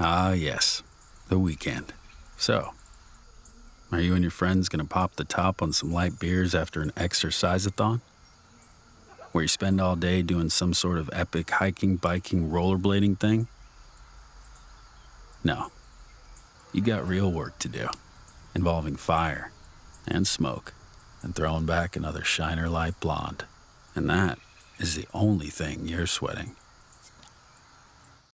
Ah, yes, the weekend. So, are you and your friends gonna pop the top on some light beers after an exercise-a-thon? Where you spend all day doing some sort of epic hiking, biking, rollerblading thing? No. You got real work to do, involving fire and smoke and throwing back another Shiner Light Blonde. And that is the only thing you're sweating.